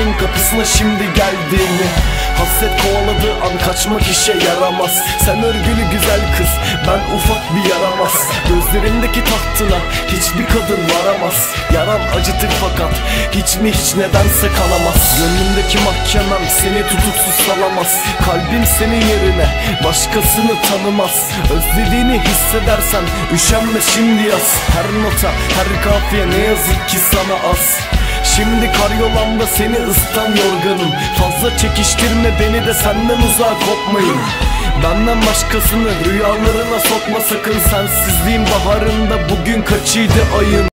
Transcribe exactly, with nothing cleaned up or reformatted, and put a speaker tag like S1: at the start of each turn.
S1: Gönlümün kapısına şimdi geldiğini. Hasret kovaladığı an kaçmak işe yaramaz. Sen örgülü güzel kız, ben ufak bir yaramaz. Gözlerindeki tahtına hiçbir kadın varamaz. Yaran acıtır fakat hiç mi hiç nedense kanamaz. Gönlümdeki mahkemem seni tutuksuz salamaz. Kalbim senin yerine başkasını tanımaz. Özlediğini hissedersen üşenme şimdi yaz. Her nota, her kafiye ne yazık ki sana az. Şimdi karyolamda seni ısıtan yorganım. Fazla çekiştirme beni de senden uzağa kopmayın. Benden başkasını rüyalarına sokma sakın. Sensizliğin baharında bugün kaçıydı ayın?